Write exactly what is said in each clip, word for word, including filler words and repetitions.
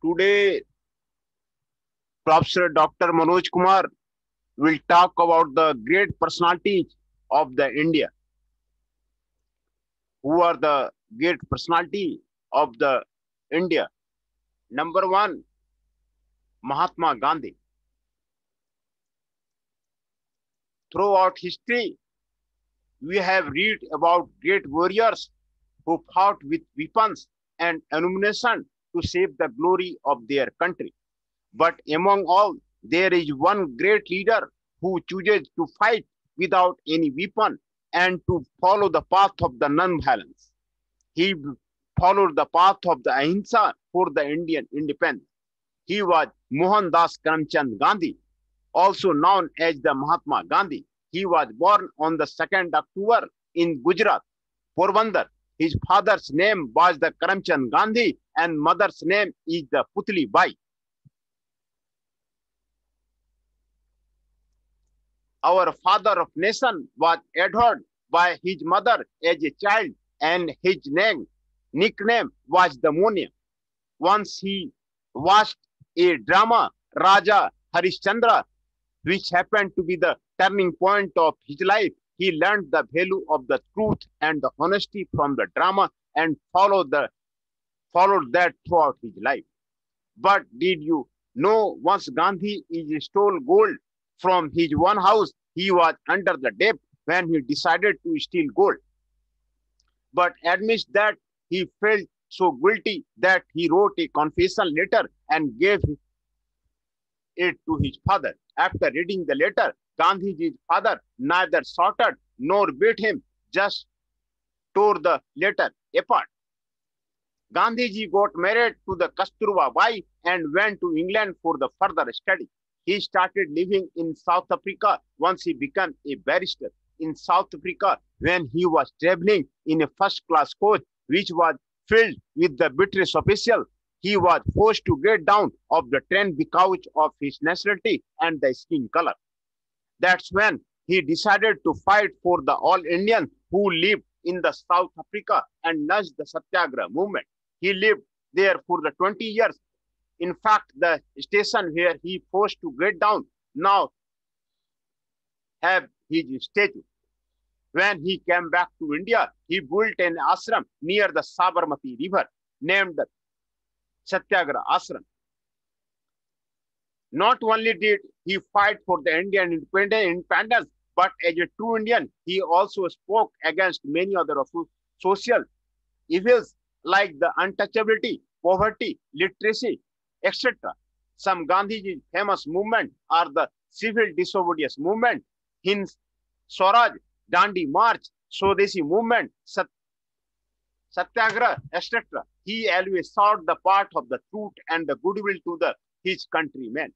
Today, Professor Doctor Manoj Kumar will talk about the great personalities of the India. Who are the great personality of the India? Number one, Mahatma Gandhi. Throughout history, we have read about great warriors who fought with weapons and ammunition to save the glory of their country. But among all, there is one great leader who chooses to fight without any weapon and to follow the path of the non-violence. He followed the path of the Ahimsa for the Indian independence. He was Mohandas Karamchand Gandhi, also known as the Mahatma Gandhi. He was born on the second October in Gujarat, Porbandar. His father's name was the Karamchand Gandhi and mother's name is the Putli Bai. Our father of nation was adored by his mother as a child and his name, nickname was the Munia. Once he watched a drama, Raja Harishchandra, which happened to be the turning point of his life. He learned the value of the truth and the honesty from the drama and followed the followed that throughout his life. But did you know once Gandhi is stole gold from his one house, he was under the debt when he decided to steal gold. But admits that he felt so guilty that he wrote a confession letter and gave it to his father. After reading the letter, Gandhiji's father neither shouted nor beat him, just tore the letter apart. Gandhiji got married to the Kasturba Bai and went to England for the further study. He started living in South Africa once he became a barrister. In South Africa, when he was traveling in a first-class coach, which was filled with the British official, he was forced to get down off the train because of his nationality and the skin color. That's when he decided to fight for the all Indians who lived in the South Africa and launched the Satyagraha movement. He lived there for the twenty years. In fact, the station where he forced to get down now have his statue. When he came back to India, he built an ashram near the Sabarmati river named the Satyagraha Ashram. Not only did he fight for the Indian independence, but as a true Indian, he also spoke against many other social evils like the untouchability, poverty, literacy, et cetera. Some Gandhiji's famous movements are the civil disobedience movement, Hind Swaraj, Dandi March, Swadeshi movement, Sat Satyagraha, et cetera. He always sought the part of the truth and the goodwill to the his countrymen.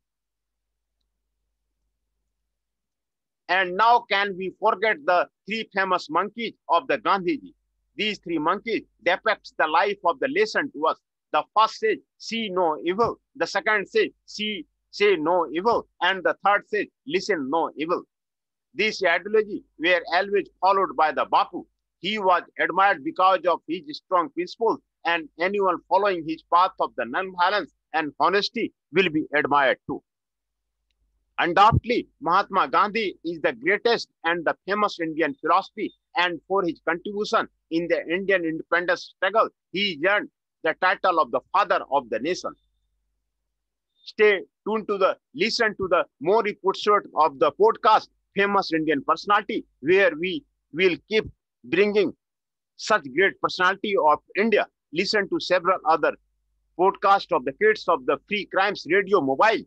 And now can we forget the three famous monkeys of the Gandhiji? These three monkeys depicts the life of the lesson to us. The first says, see no evil. The second says, see, say no evil. And the third says, listen no evil. These ideology were always followed by the Bapu. He was admired because of his strong principles, and anyone following his path of the non-violence and honesty will be admired too. Undoubtedly, Mahatma Gandhi is the greatest and the famous Indian philosophy, and for his contribution in the Indian independence struggle, he earned the title of the father of the nation. Stay tuned to the listen to the more episode of the podcast Famous Indian Personality, where we will keep bringing such great personality of India. Listen to several other podcasts of the kids of the Free Crimes Radio Mobile.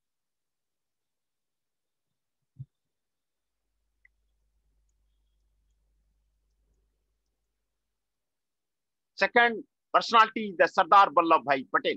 Second personality is the Sardar Vallabhbhai Patel.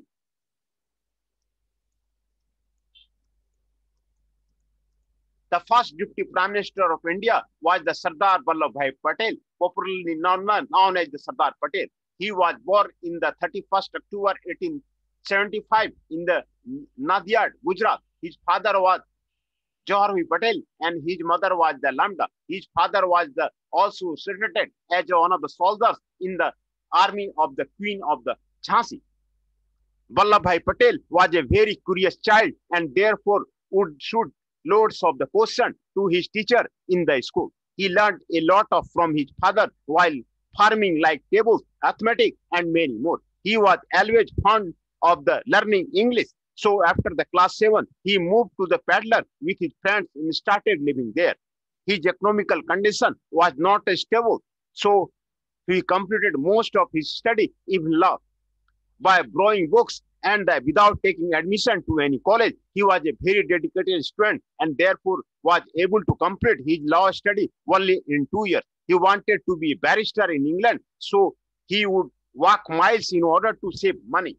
The first Deputy Prime Minister of India was the Sardar Vallabhbhai Patel, popularly known, known as the Sardar Patel. He was born in the thirty-first October eighteen seventy-five in the Nadiad, Gujarat. His father was Joharbhai Patel and his mother was the Lambda. His father was the, also secreted as one of the soldiers in the army of the Queen of the Jhansi. Vallabhbhai Patel was a very curious child and therefore would shoot loads of the question to his teacher in the school. He learned a lot of from his father while farming like tables, arithmetic, and many more. He was always fond of the learning English. So after the class seven, he moved to the Paddler with his friends and started living there. His economical condition was not stable, so he completed most of his study in law by borrowing books and uh, without taking admission to any college. He was a very dedicated student and therefore was able to complete his law study only in two years. He wanted to be a barrister in England, so he would walk miles in order to save money.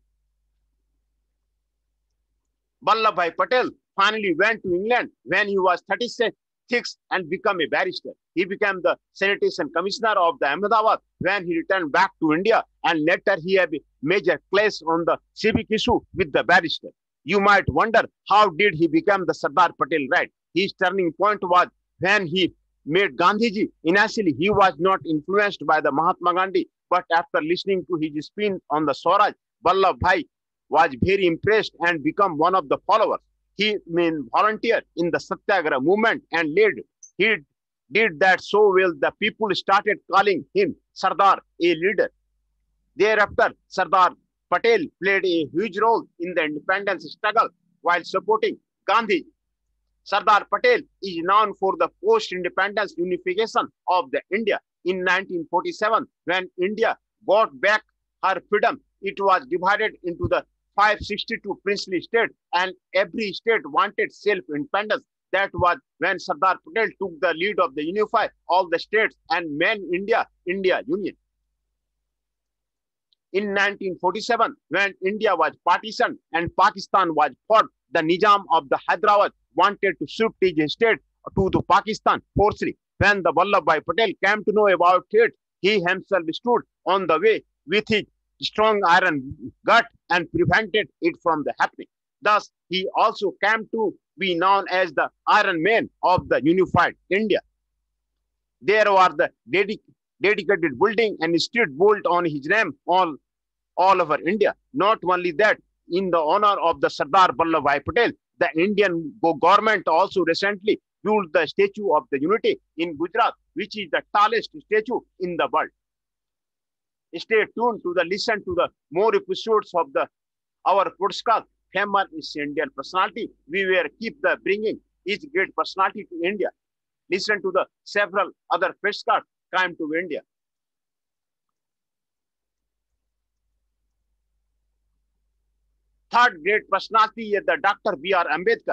Vallabhbhai Patel finally went to England when he was thirty-six and became a barrister. He became the sanitation commissioner of the Ahmedabad when he returned back to India, and later he had a major case on the civic issue with the barrister. You might wonder how did he become the Sardar Patel, right? His turning point was when he met Gandhiji. Initially, he was not influenced by the Mahatma Gandhi, but after listening to his speech on the Swaraj, Vallabhbhai was very impressed and become one of the followers. He mean, volunteered in the Satyagraha movement and led. He did that so well the people started calling him Sardar, a leader. Thereafter, Sardar Patel played a huge role in the independence struggle while supporting Gandhi. Sardar Patel is known for the post-independence unification of the India. In nineteen forty-seven, when India got back her freedom, it was divided into the five hundred sixty-two princely states, and every state wanted self-independence. That was when Sardar Patel took the lead of the unify all the states and made India India Union. In nineteen forty-seven, when India was partitioned and Pakistan was fought, the Nizam of the Hyderabad wanted to shift his state to the Pakistan forcibly. When the Vallabhbhai Patel came to know about it, he himself stood on the way with his strong iron gut and prevented it from the happening. Thus, he also came to be known as the Iron Man of the unified India. There was the dedic dedicated building and street built on his name all, all over India. Not only that, in the honor of the Sardar Vallabhbhai Patel, the Indian government also recently built the Statue of the Unity in Gujarat, which is the tallest statue in the world. Stay tuned to the listen to the more episodes of the our podcast, Famous Indian Personality. We will keep the bringing each great personality to India. Listen to the several other postcards came to India. Third great personality is the Doctor B R Ambedkar.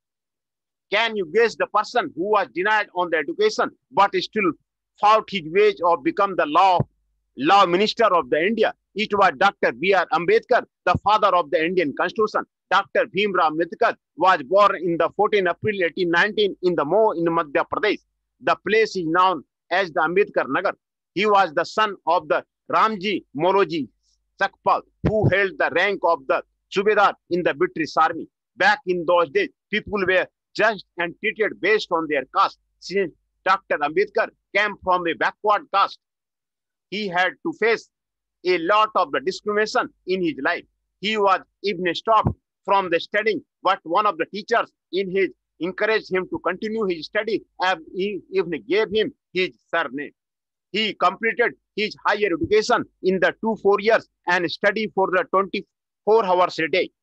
Can you guess the person who was denied on the education but still fought his way or become the law law minister of the India? It was Doctor B R Ambedkar, the father of the Indian Constitution. Doctor Bhimrao Ambedkar was born in the fourteenth of April eighteen nineteen in the Mo in Madhya Pradesh. The place is known as the Ambedkar Nagar. He was the son of the Ramji Moloji Sakpal, who held the rank of the Subedar in the British Army. Back in those days, people were judged and treated based on their caste. Since Doctor Ambedkar came from a backward caste, he had to face a lot of the discrimination in his life. He was even stopped from the studying, but one of the teachers in his encouraged him to continue his study and he even gave him his surname. He completed his higher education in the two four years and studied for the twenty-four hours a day.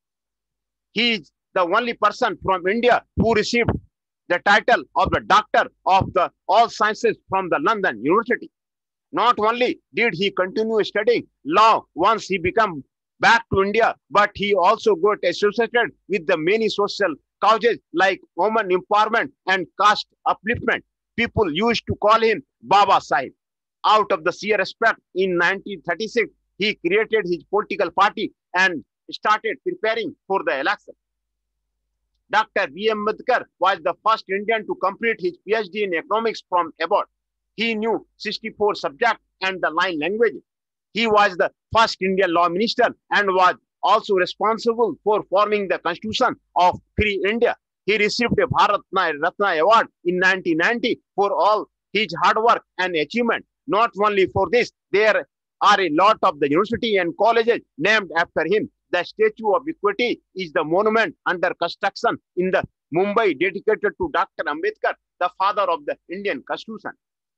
He is the only person from India who received the title of the Doctor of the All Sciences from the London University. Not only did he continue studying law once he became back to India, but he also got associated with the many social causes like women empowerment and caste upliftment. People used to call him Baba Sahib. Out of the sheer respect, in nineteen thirty-six, he created his political party and started preparing for the election. Doctor B M Ambedkar was the first Indian to complete his PhD in economics from abroad. He knew sixty-four subjects and the nine languages. He was the first Indian law minister and was also responsible for forming the constitution of Free India. He received a Bharat Ratna Award in nineteen ninety for all his hard work and achievement. Not only for this, there are a lot of the university and colleges named after him. The Statue of Equity is the monument under construction in the Mumbai dedicated to Doctor Ambedkar, the father of the Indian Constitution.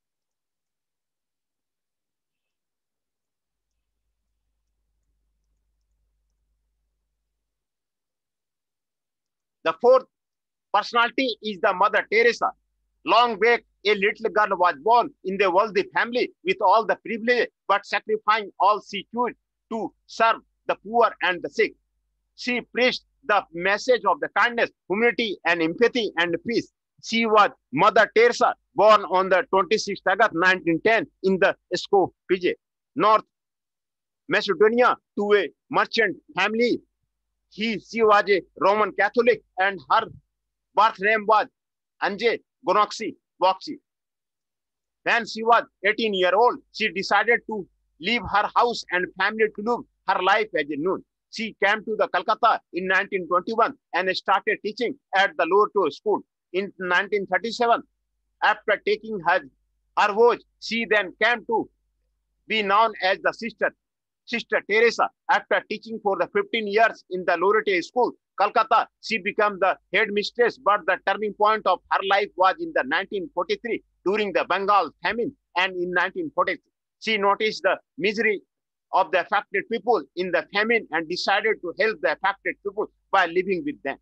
The fourth personality is the Mother Teresa. Long back, a little girl was born in the wealthy family with all the privilege, but sacrificing all she chose to serve the poor and the sick. She preached the message of the kindness, humanity, and empathy and peace. She was Mother Teresa, born on the twenty-sixth of August nineteen ten in the Skopje, North Macedonia, to a merchant family. He, she was a Roman Catholic, and her birth name was Anje Gonoxi Boxi. When she was eighteen years old, she decided to leave her house and family to live her life as a nun. She came to the Calcutta in nineteen twenty-one and started teaching at the Loreto School. In nineteen thirty-seven, after taking her, her voyage, she then came to be known as the Sister, Sister Teresa. After teaching for the fifteen years in the Loreto School, Calcutta, she became the headmistress, but the turning point of her life was in the nineteen forty-three during the Bengal famine, and in nineteen forty-six, she noticed the misery of the affected people in the famine and decided to help the affected people by living with them.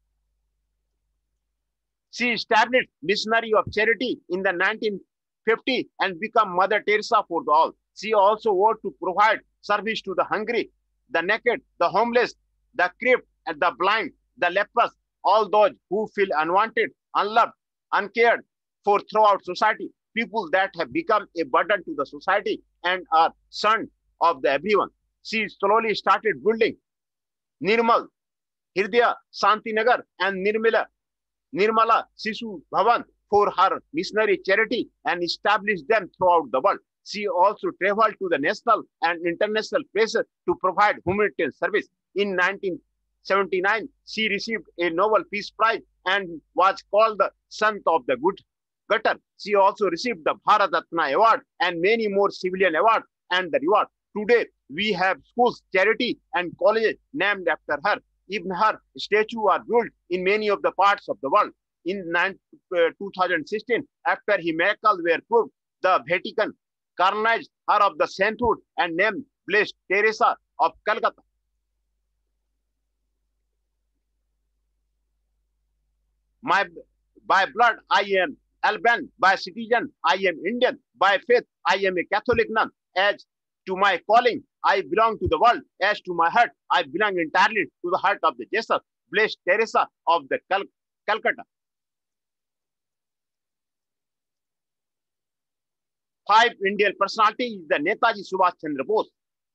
She established Missionary of Charity in the nineteen fifty and became Mother Teresa for all. She also worked to provide service to the hungry, the naked, the homeless, the crippled, and the blind, the lepers, all those who feel unwanted, unloved, uncared for throughout society, people that have become a burden to the society and are shunned of the everyone. She slowly started building Nirmal, Hridaya, Shantinagar, and Nirmala, Nirmala Sishu Bhavan for her missionary charity and established them throughout the world. She also traveled to the national and international places to provide humanitarian service. In nineteen seventy-nine, she received a Nobel Peace Prize and was called the Sant of the Good Gutter. She also received the Bharat Ratna Award and many more civilian awards and the reward. Today, we have schools, charity, and colleges named after her. Even her statue are built in many of the parts of the world. In two thousand sixteen, after her miracles were proved, the Vatican canonized her of the sainthood and named Blessed Teresa of Calcutta. My, by blood, I am Alban. By citizen, I am Indian. By faith, I am a Catholic nun. As to my calling, I belong to the world. As to my heart, I belong entirely to the heart of the Jesus. Blessed Teresa of the Cal Calcutta. Five Indian personality is the Netaji Subhash Chandra Bose.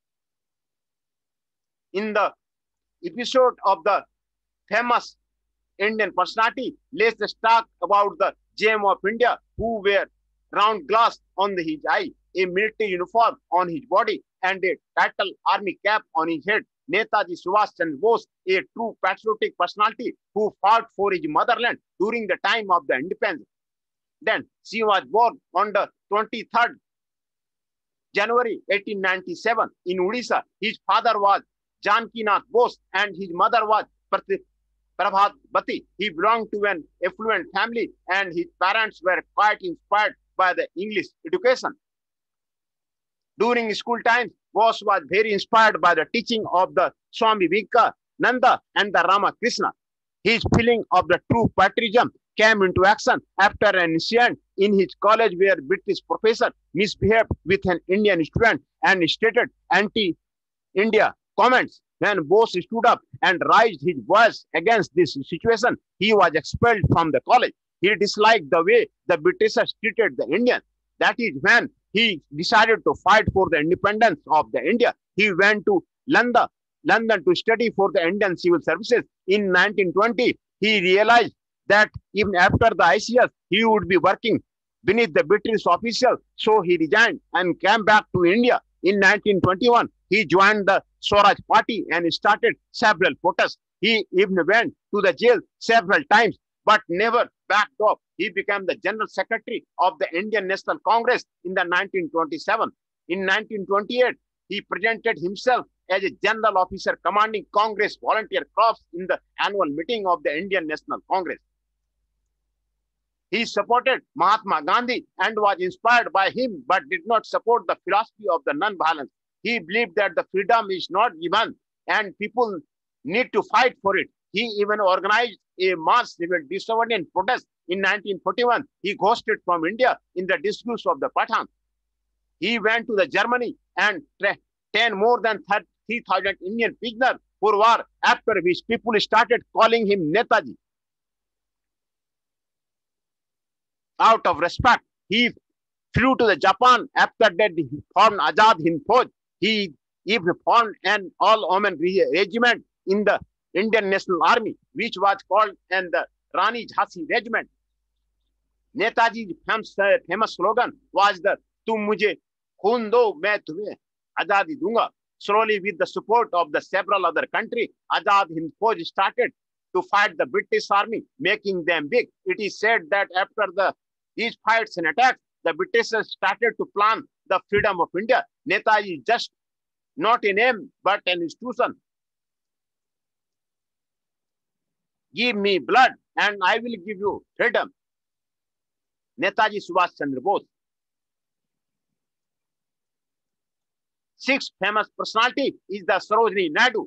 In the episode of the famous Indian personality, let's talk about the gem of India, who wear round glass on his eye, a military uniform on his body, and a title army cap on his head. Netaji Subhash Chandra Bose, a true patriotic personality who fought for his motherland during the time of the independence. Then she was born on the twenty-third January eighteen ninety-seven in Odisha. His father was Janaki Nath Bose and his mother was Prabhat Bati. He belonged to an affluent family and his parents were quite inspired by the English education. During school times, Bose was very inspired by the teaching of the Swami Vivekananda and the Ramakrishna. His feeling of the true patriotism came into action after an incident in his college where British professor misbehaved with an Indian student and stated anti-India comments. When Bose stood up and raised his voice against this situation, he was expelled from the college. He disliked the way the Britishers treated the Indians. That is when he decided to fight for the independence of the India. He went to London, London to study for the Indian Civil Services. In nineteen twenty, he realized that even after the I C S, he would be working beneath the British official. So he resigned and came back to India. In nineteen twenty-one, he joined the Swaraj Party and started several protests. He even went to the jail several times, but never backed off. He became the General Secretary of the Indian National Congress in the nineteen twenty-seven. In nineteen twenty-eight, he presented himself as a general officer commanding Congress volunteer corps in the annual meeting of the Indian National Congress. He supported Mahatma Gandhi and was inspired by him, but did not support the philosophy of the non-violence. He believed that the freedom is not given and people need to fight for it. He even organized a mass civil disobedience protest in nineteen forty-one. He ghosted from India in the disuse of the Pathan. He went to the Germany and ten more than three thousand Indian prisoners for war, after which people started calling him Netaji. Out of respect, he flew to the Japan. After that, he formed Azad Hind Fauj. He even formed an all-women regiment in the Indian National Army, which was called and the Rani Jhansi Regiment. Netaji's famous, uh, famous slogan was the "Tum mujhe khoon do, main tumhe azadi dunga." Slowly, with the support of the several other countries, Azad Hind Fauj started to fight the British army, making them big. It is said that after the these fights and attacks, the Britishers started to plan the freedom of India. Netaji is just not a name, but an institution. Give me blood and I will give you freedom. Netaji Subhash Chandra Bose. Sixth famous personality is the Sarojini Naidu.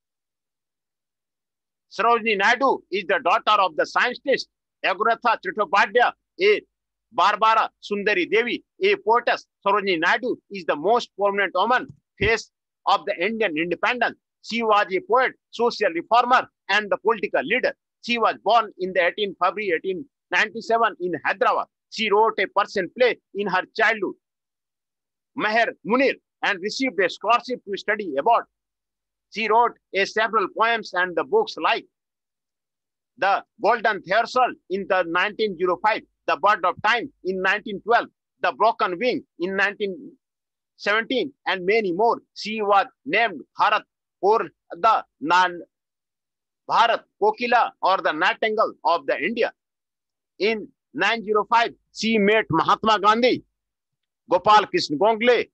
Sarojini Naidu is the daughter of the scientist Agratha Chattopadhyay, a Barbara Sundari Devi, a poetess. Sarojini Naidu is the most prominent woman face of the Indian independence. She was a poet, social reformer, and the political leader. She was born in the eighteenth of February eighteen ninety-seven in Hyderabad. She wrote a Persian play in her childhood, Meher Munir, and received a scholarship to study abroad. She wrote a several poems and the books like The Golden Threshold in the nineteen oh five, The Bird of Time in nineteen twelve, The Broken Wing in nineteen seventeen, and many more. She was named Bharat or the Nan Bharat Kokila or the Nightingale of the India. In nineteen oh five, she met Mahatma Gandhi, Gopal Krishna Gokhale,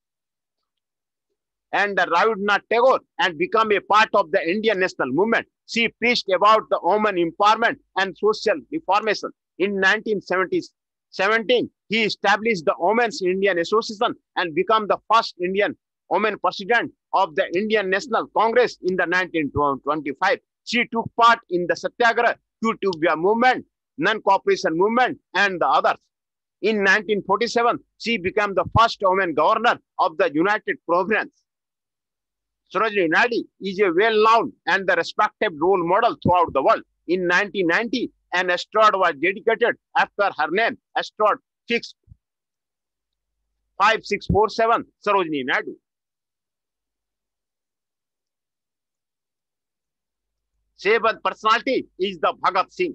and Rabindranath Tagore, and become a part of the Indian national movement. She preached about the women empowerment and social reformation. In nineteen seventeen, he established the Women's Indian Association and became the first Indian woman president of the Indian National Congress in the nineteen twenty-five. She took part in the Satyagraha, Quit-India movement, non-cooperation movement, and the others. In nineteen forty-seven, she became the first woman governor of the United Province. Sarojini Naidu is a well-known and the respected role model throughout the world. In nineteen ninety, an asteroid was dedicated after her name, asteroid five six four seven, Sarojini Naidu. Seventh personality is the Bhagat Singh.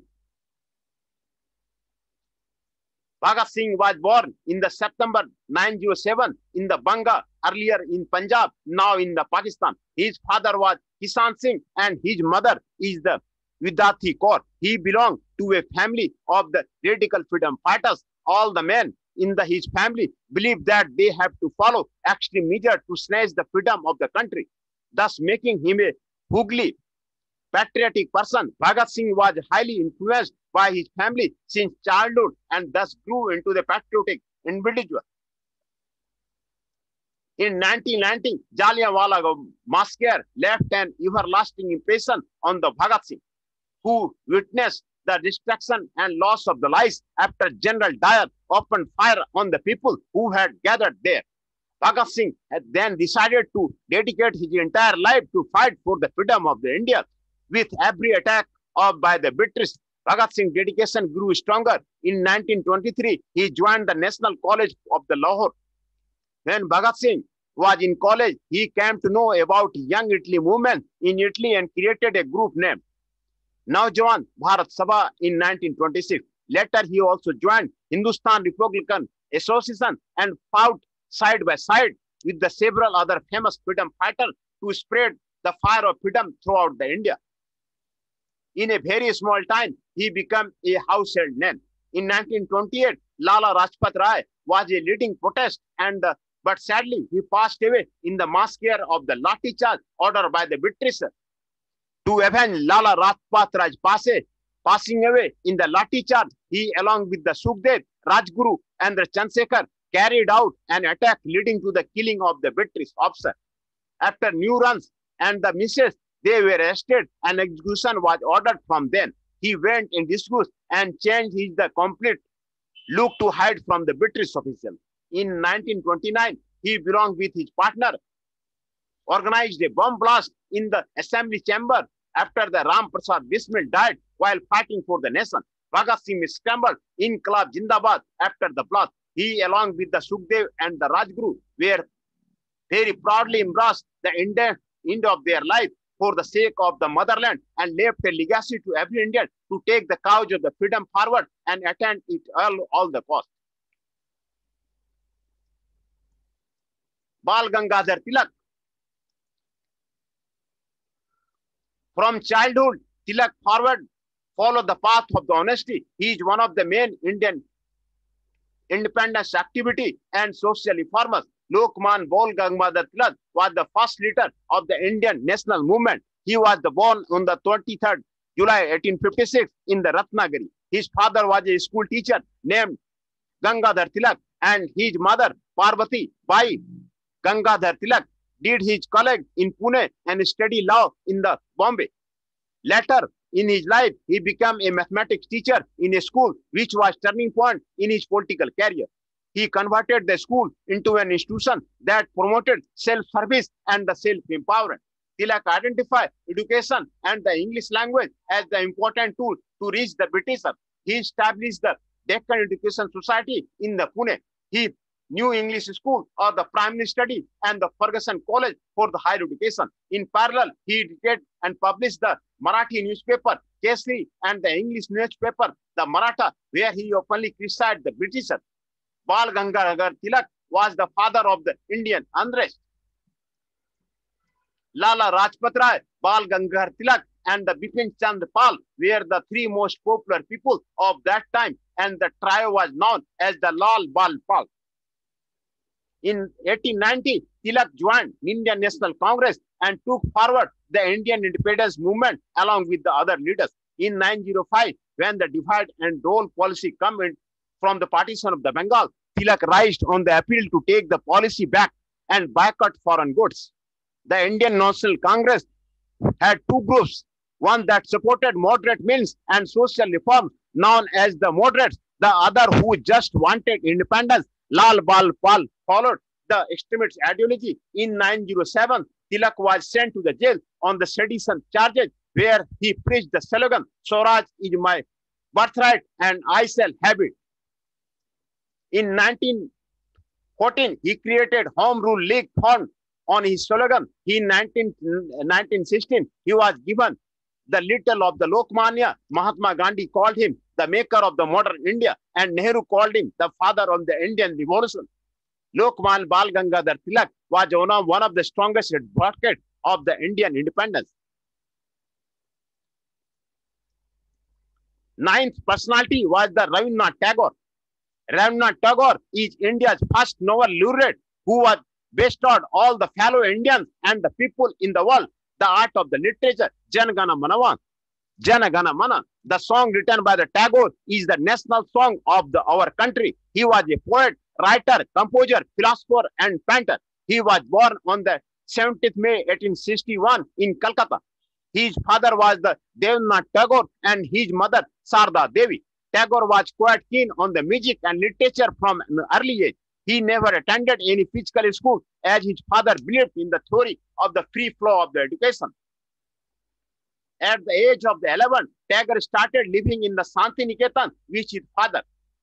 Bhagat Singh was born in the September nineteen oh seven in the Banga, earlier in Punjab, now in the Pakistan. His father was Kisan Singh and his mother is the Vidyarthi Kaur. He belonged to a family of the radical freedom fighters. All the men in the, his family believed that they have to follow extreme measures to snatch the freedom of the country, thus making him a Hooghly patriotic person. Bhagat Singh was highly influenced by his family since childhood and thus grew into the patriotic individual. In nineteen ninety, Jallianwala Massacre left an everlasting impression on the Bhagat Singh, who witnessed the destruction and loss of the lives after General Dyer opened fire on the people who had gathered there. Bhagat Singh had then decided to dedicate his entire life to fight for the freedom of the India. With every attack of by the British, Bhagat Singh's dedication grew stronger. In nineteen twenty-three, he joined the National College of the Lahore. When Bhagat Singh was in college, he came to know about Young Italy movement in Italy and created a group named Naujawan Bharat Sabha in nineteen twenty-six. Later, he also joined Hindustan Republican Association and fought side by side with the several other famous freedom fighters to spread the fire of freedom throughout the India. In a very small time, he became a household name. In nineteen twenty-eight, Lala Rajpat Rai was a leading protest and the but sadly he passed away in the massacre of the Lathi charge ordered by the British to avenge Lala Rajpat Rajpase. Passing away in the Lathi charge, he along with the Sukhdev, Rajguru and the Chandrasekhar carried out an attack leading to the killing of the British officer. After new runs and the misses, they were arrested and execution was ordered from them. He went in disgust and changed his the complete look to hide from the British officials. In nineteen twenty-nine, he belonged with his partner, organized a bomb blast in the assembly chamber after the Ram Prasad Bismil died while fighting for the nation. Bhagat Singh scrambled Inqilab Jindabad after the blast. He, along with the Sukhdev and the Rajguru, were very proudly embraced the end, end of their life for the sake of the motherland and left a legacy to every Indian to take the cause of the freedom forward and attain it all, all the cost. Bal Gangadhar Tilak. From childhood, Tilak forward followed the path of the honesty. He is one of the main Indian independence activity and social reformers. Lokman Bal Gangadhar Tilak was the first leader of the Indian national movement. He was born on the twenty-third of July eighteen fifty-six in the Ratnagiri. His father was a school teacher named Gangadhar Tilak and his mother Parvati Bai Gangadhar Tilak did his college in Pune and studied law in the Bombay. Later in his life, he became a mathematics teacher in a school, which was turning point in his political career. He converted the school into an institution that promoted self-service and the self-empowerment. Tilak identified education and the English language as the important tool to reach the Britishers. He established the Deccan Education Society in the Pune. He New English School or the Primary Study and the Ferguson College for the higher education. In parallel, he edited and published the Marathi newspaper, Kesari, and the English newspaper, the Maratha, where he openly criticized the Britishers. Bal Gangadhar Tilak was the father of the Indian unrest. Lala Rajpat Rai, Bal Gangadhar Tilak, and the Bipin Chandra Pal were the three most popular people of that time, and the trio was known as the Lal Bal Pal. In eighteen ninety, Tilak joined Indian National Congress and took forward the Indian independence movement along with the other leaders. In nineteen oh five, when the divide and rule policy came in from the partition of the Bengal, Tilak raised on the appeal to take the policy back and boycott foreign goods. The Indian National Congress had two groups, one that supported moderate means and social reform known as the moderates, the other who just wanted independence. Lal Bal Pal followed the extremist ideology. In nineteen oh seven, Tilak was sent to the jail on the sedition charges, where he preached the slogan, Swaraj is my birthright and I shall have it. In nineteen fourteen, he created Home Rule League Fund on his slogan. In nineteen sixteen, he was given the title of the Lokmanya. Mahatma Gandhi called him the maker of the modern India, and Nehru called him the father of the Indian Revolution. Lokman Bal Gangadhar Tilak was one of, one of the strongest advocates of the Indian independence. Ninth personality was the Rabindranath Tagore. Rabindranath Tagore is India's first Nobel laureate who was bestowed all the fellow Indians and the people in the world the art of the literature. Jana Gana Mana, Jana Gana Mana. The song written by the Tagore is the national song of the, our country. He was a poet, writer, composer, philosopher, and painter. He was born on the seventeenth of May eighteen sixty-one in Calcutta. His father was the Devnath Tagore and his mother Sarda Devi. Tagore was quite keen on the music and literature from an early age. He never attended any physical school as his father believed in the theory of the free flow of the education. At the age of the eleven, Tagore started living in the Santiniketan with his father.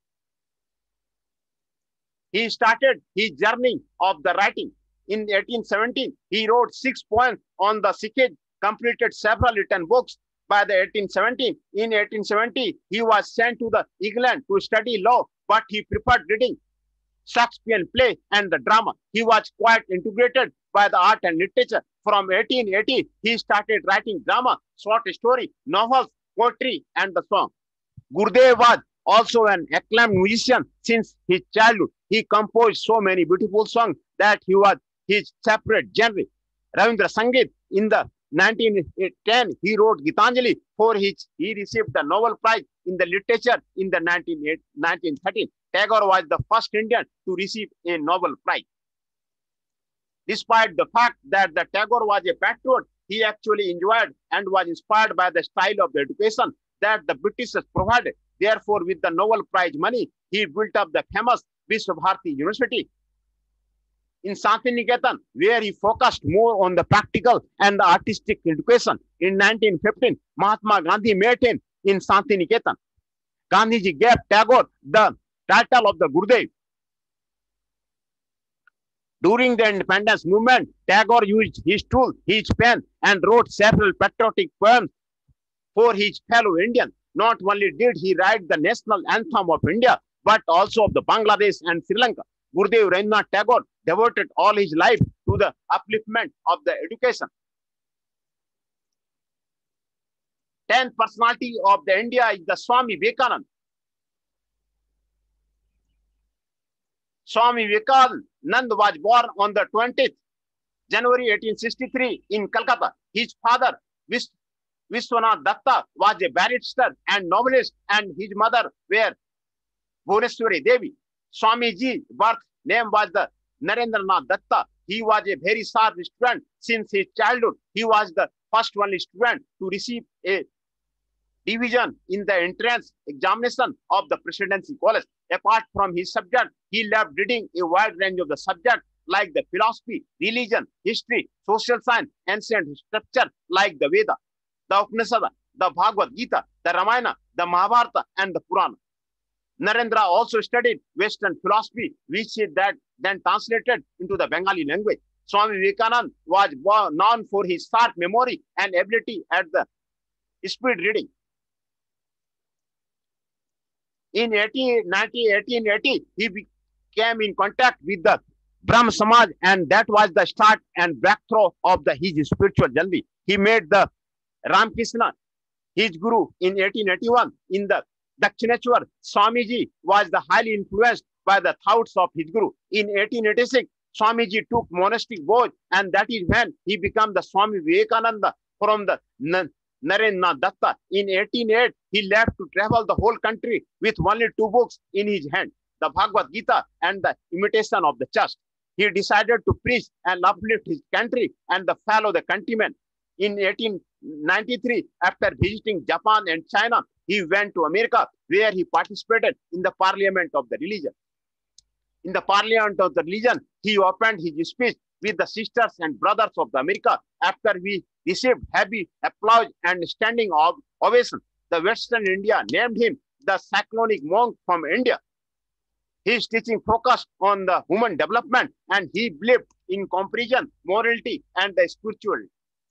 He started his journey of the writing. In eighteen seventeen, he wrote six poems on the Sikh, completed several written books. By the eighteen seventeen, in eighteen seventy, he was sent to the England to study law, but he preferred reading Shakespearean play and the drama. He was quite integrated by the art and literature. From eighteen eighty, he started writing drama, short story, novels, poetry, and the song. Gurudev was also an acclaimed musician since his childhood. He composed so many beautiful songs that he was his separate genre. Ravindra Sangeet, in the nineteen ten, he wrote Gitanjali, for which he received the Nobel Prize in the literature in the nineteen thirteen. Tagore was the first Indian to receive a Nobel Prize. Despite the fact that the Tagore was a patriot, he actually enjoyed and was inspired by the style of the education that the Britishers provided. Therefore, with the Nobel Prize money, he built up the famous Vishwabharati University in Santiniketan, where he focused more on the practical and the artistic education. In nineteen fifteen, Mahatma Gandhi met him in Santiniketan. Gandhiji gave Tagore the title of the Gurudev. During the independence movement, Tagore used his tool, his pen, and wrote several patriotic poems for his fellow Indians. Not only did he write the national anthem of India, but also of the Bangladesh and Sri Lanka. Gurudev Rabindranath Tagore devoted all his life to the upliftment of the education. Tenth personality of the India is the Swami Vivekananda. Swami Vivekananda was born on the twentieth January eighteen sixty-three in Calcutta. His father, Vishwanath Datta, was a barrister and novelist, and his mother were Bhuvaneshwari Devi. Swamiji's birth name was the Narendranath Datta. He was a very sharp student since his childhood. He was the first only student to receive a division in the entrance examination of the Presidency College. Apart from his subject, he loved reading a wide range of the subjects like the philosophy, religion, history, social science, ancient scripture like the Veda, the Upanishad, the Bhagavad Gita, the Ramayana, the Mahabharata, and the Purana. Narendra also studied Western philosophy, which he that then translated into the Bengali language. Swami Vivekananda was known for his sharp memory and ability at the speed reading. In eighteen eighty, he came in contact with the Brahma Samaj, and that was the start and breakthrough of the, his spiritual journey. He made the Ramakrishna his guru in eighteen eighty-one. In the Dakshineshwar, Swamiji was the highly influenced by the thoughts of his guru. In eighteen eighty-six, Swamiji took monastic vows, and that is when he became the Swami Vivekananda from the Narendranath Datta. In eighteen oh eight, he left to travel the whole country with only two books in his hand, the Bhagavad Gita and the Imitation of the Church. He decided to preach and uplift his country and the fellow the countrymen. In eighteen ninety-three, after visiting Japan and China, he went to America, where he participated in the Parliament of the Religion. In the Parliament of the Religion, he opened his speech with the sisters and brothers of the America. After we received heavy applause and standing ovation, the Western India named him the cyclonic monk from India. His teaching focused on the human development, and he believed in comprehension, morality, and the spirituality.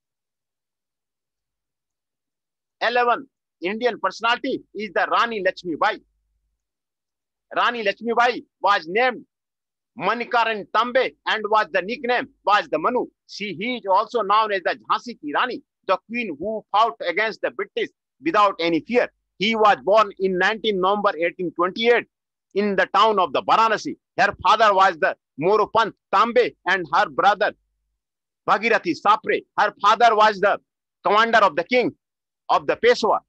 eleven. Indian personality is the Rani Lakshmi Bai. Rani Lakshmi Bai was named Manikaran Tambe and was the nickname was the Manu. She he is also known as the Jhansi Ki Rani, the queen who fought against the British without any fear. He was born in nineteenth November eighteen twenty-eight in the town of the Varanasi. Her father was the Moropant Tambe and her brother Bhagirathi Sapre. Her father was the commander of the king of the Peshwa,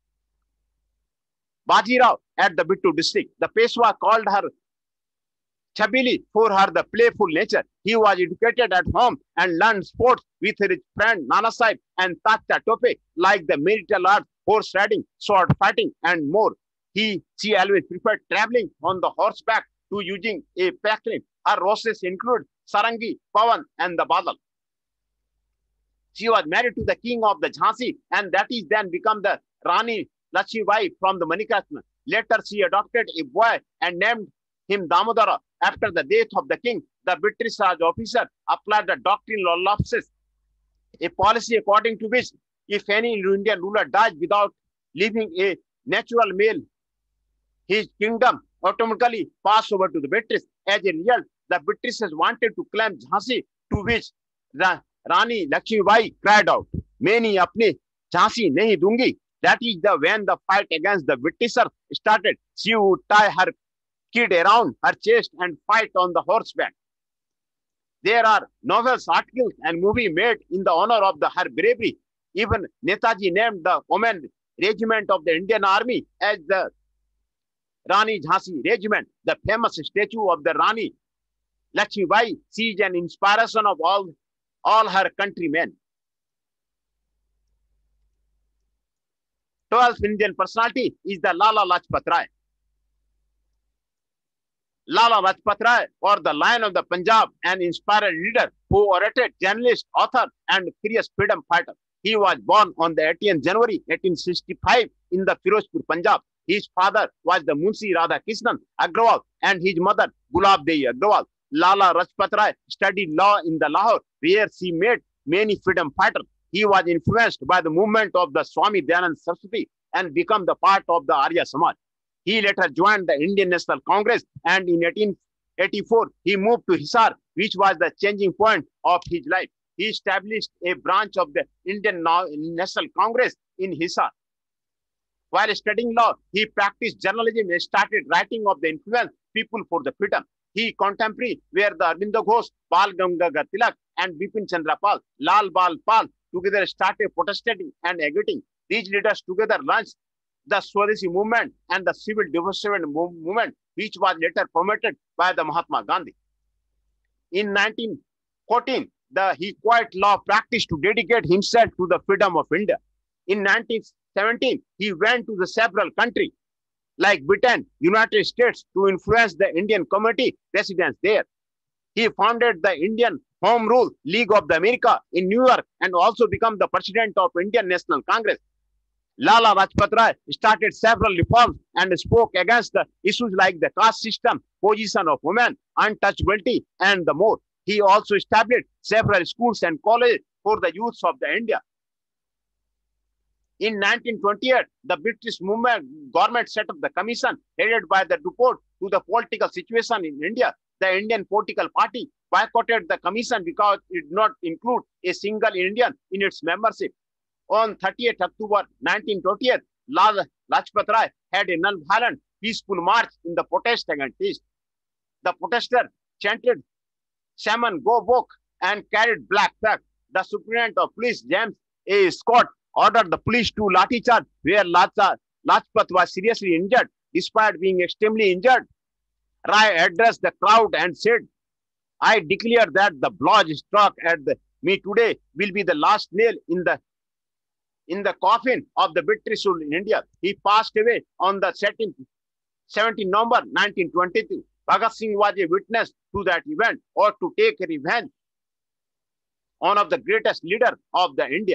Bajirao, at the Bittu district. The Peshwa called her Chabili for her the playful nature. He was educated at home and learned sports with his friend Nana Sahib and Tacha Tope, like the martial arts, horse riding, sword fighting, and more. He, she always preferred traveling on the horseback to using a packling. Her horses include Sarangi, Pawan, and the Badal. She was married to the king of the Jhansi, and that is then become the Rani Lakshmi Bai from the Manikarjuna. Later, she adopted a boy and named him Damodara. After the death of the king, the British Raj officer applied the doctrine of lapses, a policy according to which if any Indian ruler dies without leaving a natural male, his kingdom automatically passed over to the British. As a result, the Britishers wanted to claim Jhansi, to which the Rani Lakshmi Bai cried out, "Maini apne Jhansi nahi dungi." That is the when the fight against the Britishers started. She would tie her kid around her chest and fight on the horseback. There are novels, articles, and movie made in the honor of the, her bravery. Even Netaji named the command regiment of the Indian Army as the Rani Jhansi Regiment. The famous statue of the Rani Lakshmibai, she is an inspiration of all, all her countrymen. twelfth Indian personality is the Lala Lajpat Rai. Lala Lajpat Rai, or the Lion of the Punjab, an inspired leader who orated, journalist, author, and fierce freedom fighter. He was born on the eighteenth January eighteen sixty-five in the Firozpur, Punjab. His father was the Munshi Radha Krishnan Agrawal and his mother Gulab Devi Agrawal. Lala Lajpat Rai studied law in the Lahore, where she met many freedom fighters. He was influenced by the movement of the Swami Dayanand Saraswati and became the part of the Arya Samaj. He later joined the Indian National Congress, and in eighteen eighty-four, he moved to Hisar, which was the changing point of his life. He established a branch of the Indian National Congress in Hisar. While studying law, he practiced journalism and started writing of the influence people for the freedom. He contemporary were the Arvindo Ghosh, Bal Gangadhar Tilak, and Bipin Chandra Pal. Lal Bal Pal together started protesting and agitating. These leaders together launched the Swadeshi movement and the civil disobedience movement, which was later promoted by the Mahatma Gandhi. In nineteen fourteen, the, he quit law practice to dedicate himself to the freedom of India. In nineteen seventeen, he went to the several countries like Britain, United States to influence the Indian community residents there. He founded the Indian Home Rule League of the America in New York and also became the president of Indian National Congress. Lala Lajpat Rai started several reforms and spoke against the issues like the caste system, position of women, untouchability, and the more. He also established several schools and colleges for the youth of the India. In nineteen twenty-eight, the British movement, government set up the commission headed by the report to the political situation in India. The Indian political party boycotted the commission because it did not include a single Indian in its membership. On thirtieth October nineteen twenty-eight, Lala Lajpat Rai had a non-violent, peaceful march in the protest against this. The protesters chanted "Shaman Go Bok" and carried black flag. The Superintendent of Police, James A. Scott, ordered the police to lathi charge, where Lajpat was seriously injured. Despite being extremely injured, Rai addressed the crowd and said, "I declare that the blows struck at the, me today will be the last nail in the in the coffin of the British rule in India." He passed away on the seventeenth November nineteen twenty-two. Bhagat Singh was a witness to that event, or to take revenge on of the greatest leader of the India.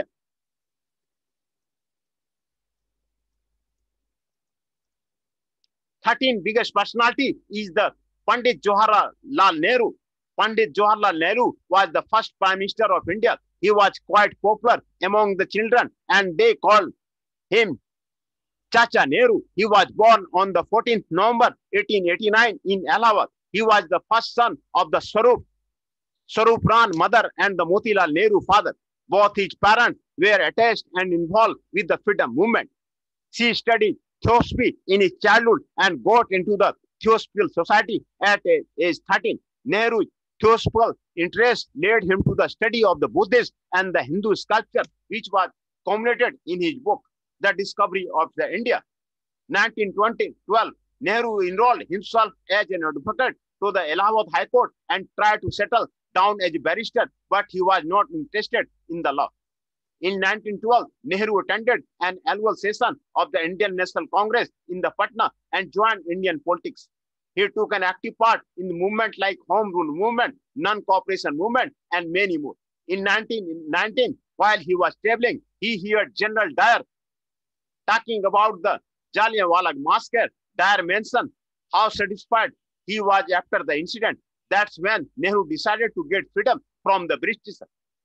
thirteenth biggest personality is the Pandit Jawaharlal Nehru. Pandit Jawaharlal Nehru was the first Prime Minister of India. He was quite popular among the children and they called him Chacha Nehru. He was born on the fourteenth November eighteen eighty-nine in Allahabad. He was the first son of the Swarup, Swarup Ran mother and the Motilal Nehru father. Both his parents were attached and involved with the freedom movement. She studied theosophy in his childhood and got into the Theosophical Society at age thirteen. Nehru's theosophical interest led him to the study of the Buddhist and the Hindu sculpture, which was culminated in his book, The Discovery of the India. nineteen twelve, Nehru enrolled himself as an advocate to the Allahabad High Court and tried to settle down as a barrister, but he was not interested in the law. In nineteen twelve, Nehru attended an annual session of the Indian National Congress in the Patna and joined Indian politics. He took an active part in the movement like Home Rule Movement, Non-Cooperation Movement, and many more. In nineteen nineteen, while he was traveling, he heard General Dyer talking about the Jallianwala Massacre. Dyer mentioned how satisfied he was after the incident. That's when Nehru decided to get freedom from the British.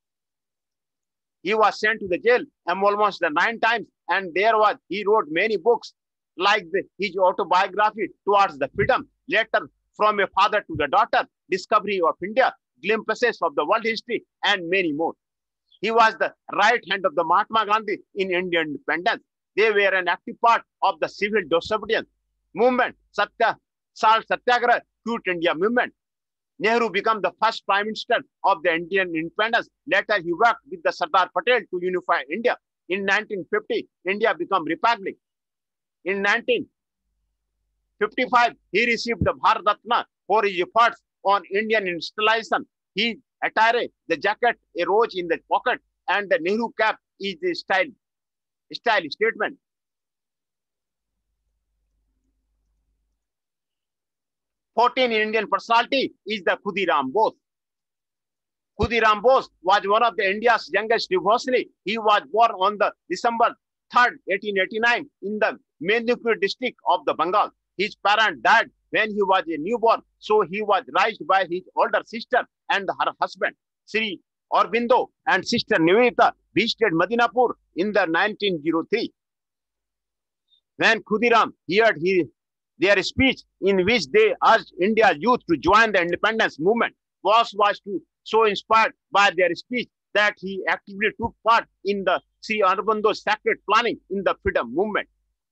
He was sent to the jail almost the nine times, and there was he wrote many books like the, his autobiography Towards the Freedom, Letter from a Father to the Daughter, Discovery of India, Glimpses of the World History, and many more. He was the right hand of the Mahatma Gandhi in Indian independence. They were an active part of the civil disobedience movement, Satya, Salt Satyagraha, Quit India movement. Nehru became the first Prime Minister of the Indian independence. Later, he worked with the Sardar Patel to unify India. In nineteen fifty, India became republic. In nineteen fifty-five, he received the Bharat Ratna for his efforts on Indian industrialization. His attire, the jacket, a rose in the pocket, and the Nehru cap is a style, style statement. fourteenth Indian personality is the Khudiram Bose. Khudiram Bose was one of the India's youngest revolutionary. He was born on the December third, eighteen eighty-nine in the Medinipur district of the Bengal. His parents died when he was a newborn, so he was raised by his older sister and her husband. Sri Aurobindo and sister Nivedita visited Medinapur in the nineteen oh three. When Khudiram heard his, their speech in which they urged India's youth to join the independence movement, Bose was to, so inspired by their speech that he actively took part in the Sri Aurobindo's sacred planning in the freedom movement.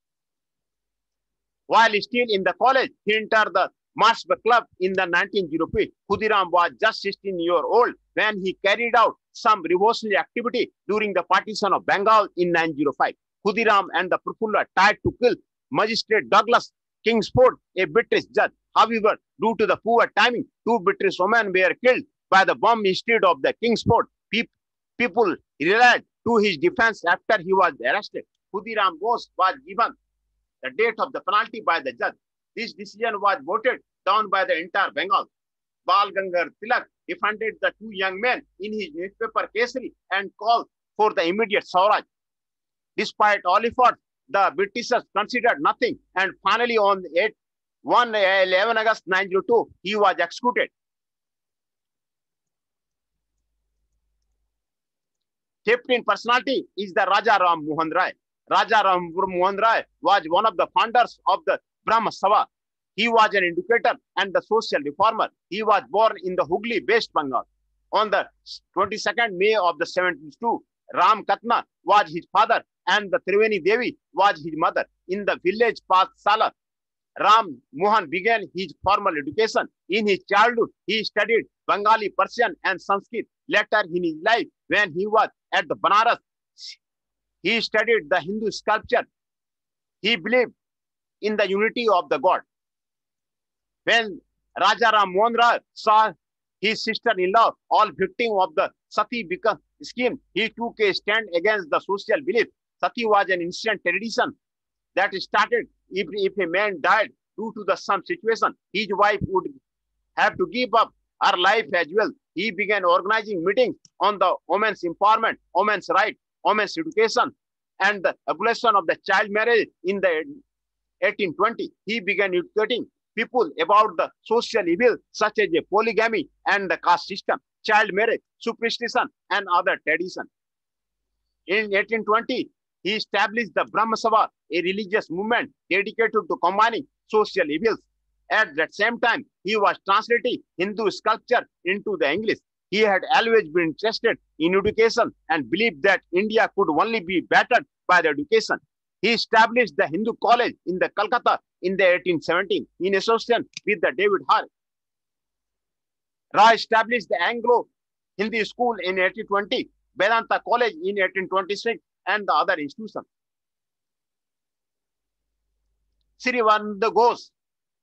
While still in the college, he entered the Marshall Club in the nineteen oh three. Khudiram was just sixteen years old when he carried out some revolutionary activity during the partition of Bengal in nineteen oh five. Khudiram and the Prafulla tried to kill Magistrate Douglas Kingsford, a British judge. However, due to the poor timing, two British women were killed by the bomb instead of the Kingsford. People relied to his defense after he was arrested. Khudiram Bose was given the date of the penalty by the judge. This decision was voted down by the entire Bengal. Bal Gangadhar Tilak defended the two young men in his newspaper Kesari and called for the immediate Swaraj. Despite all efforts, the Britishers considered nothing, and finally on eleven August nineteen oh two, he was executed. fifteenth personality is the Raja Ram Mohan Rai. Raja Ram Mohan Rai was one of the founders of the Brahma Sabha. He was an educator and the social reformer. He was born in the Hooghly, West Bengal. On the twenty-second May of the seventy-two, Ram Katna was his father and the Triveni Devi was his mother. In the village Pathsala, Ram Mohan began his formal education. In his childhood, he studied Bengali, Persian, and Sanskrit. Later in his life, when he was at the Banaras, he studied the Hindu sculpture. He believed in the unity of the God. When Raja Ram Mohan Rai saw his sister-in-law all victim of the Sati scheme, he took a stand against the social belief. Sati was an ancient tradition that started if, if a man died due to the some situation, his wife would have to give up her life as well. He began organizing meetings on the women's empowerment, women's rights, women's education, and the abolition of the child marriage in the eighteen twenty. He began educating people about the social evil such as a polygamy and the caste system, child marriage, superstition, and other traditions. In eighteen twenty, he established the Brahma Sabha, a religious movement dedicated to combining social evils. At that same time, he was translating Hindu sculpture into the English. He had always been interested in education and believed that India could only be bettered by the education. He established the Hindu College in the Calcutta in the eighteen seventeen in association with the David Hare. Rai established the Anglo Hindi School in eighteen twenty, Vedanta College in eighteen twenty-six, and the other institutions. Sri Aurobindo Ghosh.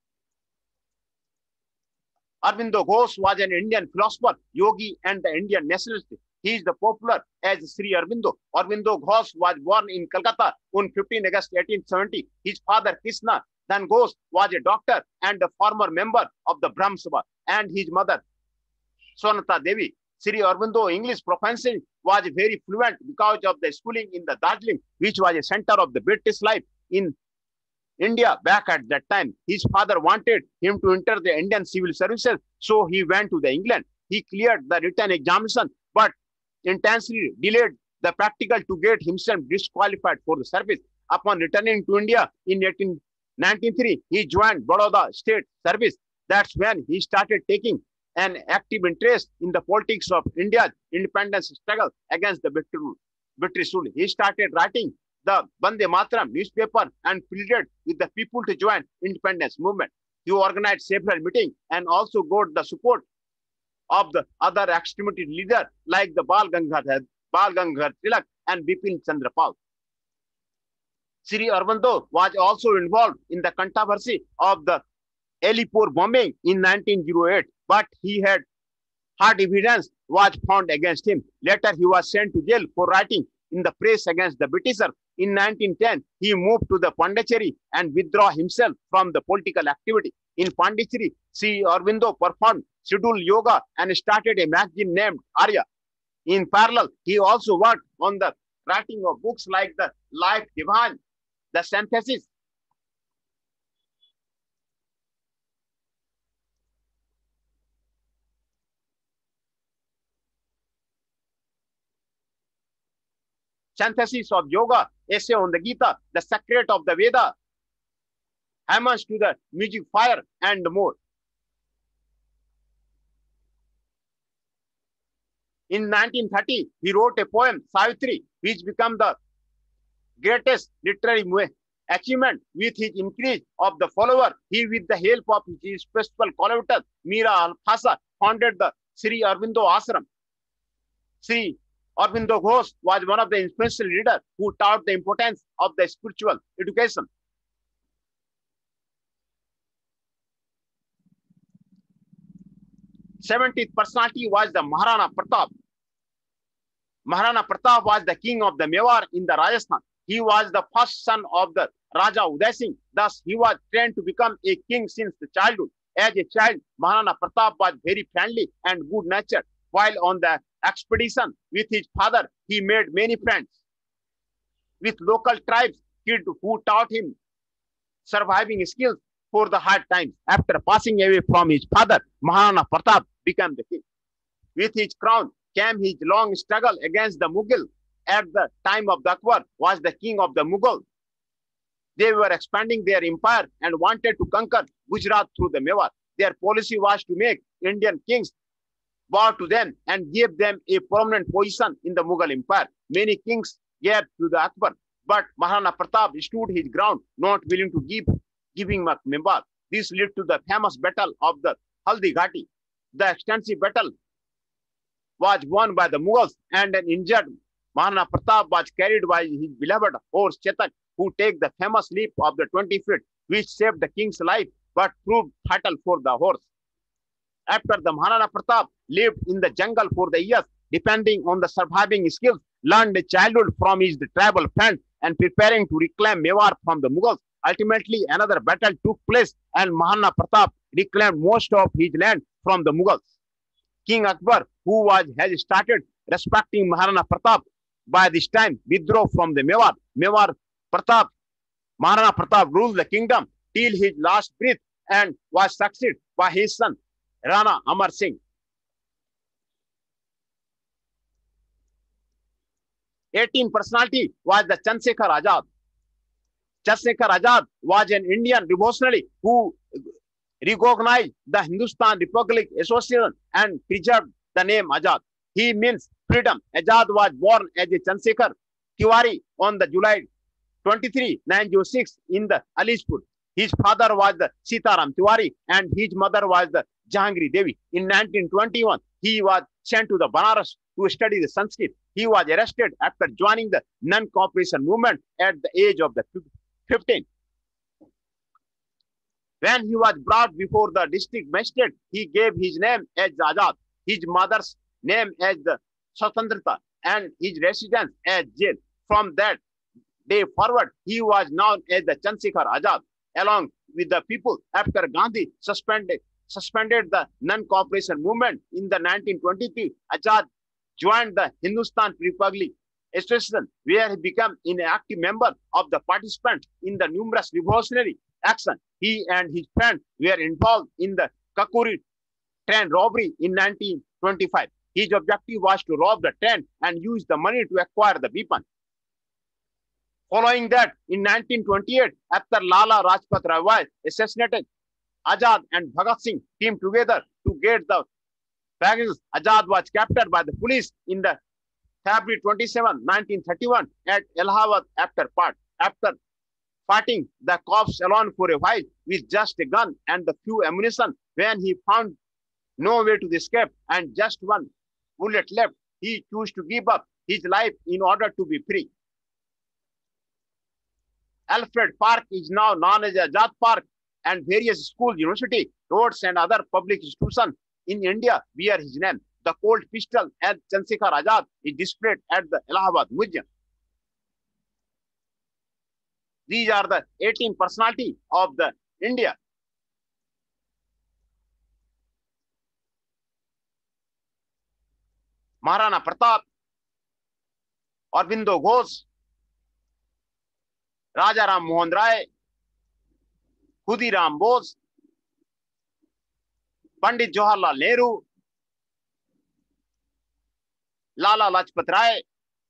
Aurobindo Ghosh was an Indian philosopher, yogi, and the Indian nationalist. He is the popular as Sri Aurobindo. Aurobindo Ghosh was born in Calcutta on fifteenth August eighteen seventy. His father, Krishna Dan Ghosh, was a doctor and a former member of the Brahma Sabha, and his mother, Sonata Devi. Sri Aurobindo English proficiency was very fluent because of the schooling in the Darjeeling, which was a center of the British life in India back at that time. His father wanted him to enter the Indian civil services, so he went to the England. He cleared the written examination, but intensely delayed the practical to get himself disqualified for the service. Upon returning to India in eighteen ninety-three, he joined Baroda State Service. That's when he started taking an active interest in the politics of India's independence struggle against the British rule. He started writing the Bande Mataram newspaper and pleaded with the people to join independence movement. He organized several meetings and also got the support of the other extremity leaders like the Bal Gangadhar, Bal Gangadhar Tilak and Bipin Chandra Pal. Sri Aurobindo was also involved in the controversy of the Alipur bombing in nineteen oh eight, but he had hard evidence was found against him. Later, he was sent to jail for writing in the press against the Britishers. In nineteen ten, he moved to the Pondicherry and withdrew himself from the political activity. In Pondicherry, Sri Aurobindo performed scheduled yoga and started a magazine named Arya. In parallel, he also worked on the writing of books like the Life Divine, the Synthesis, Synthesis of Yoga, Essay on the Gita, The Secret of the Veda, Homage to the Music Fire, and more. In nineteen thirty, he wrote a poem, Savitri, which became the greatest literary achievement. With his increase of the follower, he, with the help of his principal collaborator, Mira Alphasa, founded the Sri Aurobindo Ashram. Sri Aurobindo Ghosh was one of the influential leaders who taught the importance of the spiritual education. seventieth personality was the Maharana Pratap. Maharana Pratap was the king of the Mewar in the Rajasthan. He was the first son of the Raja Uday Singh. Thus, he was trained to become a king since the childhood. As a child, Maharana Pratap was very friendly and good-natured. While on the expedition with his father, he made many friends with local tribes, kids who taught him surviving skills for the hard times. After passing away from his father, Maharana Pratap became the king. With his crown came his long struggle against the Mughal. At the time of the Akbar, was the king of the Mughal. They were expanding their empire and wanted to conquer Gujarat through the Mewar. Their policy was to make Indian kings bow to them and give them a prominent position in the Mughal empire. Many kings gave to the Akbar, but Maharana Pratap stood his ground, not willing to give giving up Mewar. This led to the famous battle of the Haldi Ghati. The extensive battle was won by the Mughals, and an injured Maharana Pratap was carried by his beloved horse Chetak, who took the famous leap of the twenty feet, which saved the king's life but proved fatal for the horse. After the Maharana Pratap lived in the jungle for the years, depending on the surviving skills, learned childhood from his tribal friends, and preparing to reclaim Mewar from the Mughals. Ultimately, another battle took place, and Maharana Pratap reclaimed most of his land from the Mughals. King Akbar, who was has started respecting Maharana Pratap by this time, withdrew from the Mewar. Mewar Pratap, Maharana Pratap ruled the kingdom till his last breath and was succeeded by his son Rana Amar Singh. eighteenth personality was the Chandrasekhar Azad. Chandrasekhar Azad was an Indian revolutionary who recognized the Hindustan Republic Association and preserved the name Azad. He means freedom. Azad was born as a Chandrasekhar Tiwari on the July twenty-third, nineteen oh six in the Alishpur. His father was the Sitaram Tiwari and his mother was the Jahangiri Devi. In nineteen twenty-one, he was sent to the Banaras to study the Sanskrit. He was arrested after joining the non-cooperation movement at the age of the fifteen. When he was brought before the district magistrate, he gave his name as Azad, his mother's name as the Swatantrata, and his residence as jail. From that day forward, he was known as the Chandrasekhar Azad. Along with the people, after Gandhi suspended, suspended the non-cooperation movement in the nineteen twenty-three, Azad joined the Hindustan Republic Association, where he became an active member of the participants in the numerous revolutionary action. He and his friend were involved in the Kakuri train robbery in nineteen twenty-five. His objective was to rob the train and use the money to acquire the weapon. Following that, in nineteen twenty-eight, after Lala Rajpat Rai was assassinated, Azad and Bhagat Singh teamed together to get the baggages. Azad was captured by the police in the February twenty-seventh, nineteen thirty-one at Allahabad after part. After fighting the cops alone for a while with just a gun and the few ammunition, when he found no way to escape, and just one bullet left. He chose to give up his life in order to be free. Alfred Park is now known as Azad Park, and various schools, university, roads, and other public institutions in India bear his name. The Colt pistol and Chandrasekhar Azad is displayed at the Allahabad Museum. These are the eighteen personalities of the India. Maharana Pratap, Aurobindo Ghosh, Raja Ram Mohan Rai, Khudiram Bose, Pandit Jawaharlal Nehru, Lala Lajpat Rai,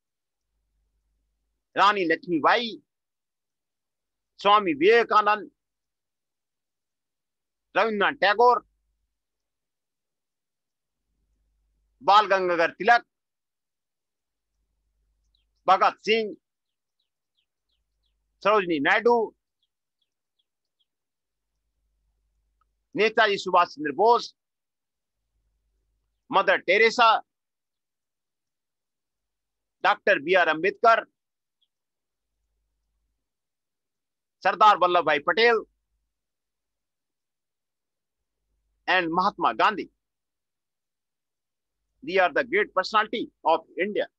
Rani Lakshmi Bai, Swami Vivekanand, Rabindranath Tagore, Bal Gangadhar Tilak, Bhagat Singh, Sarojini Naidu, Netaji Subhash Chandra Bose, Mother Teresa, Doctor B R Ambedkar, Sardar Vallabhbhai Patel, and Mahatma Gandhi. They are the great personality of India.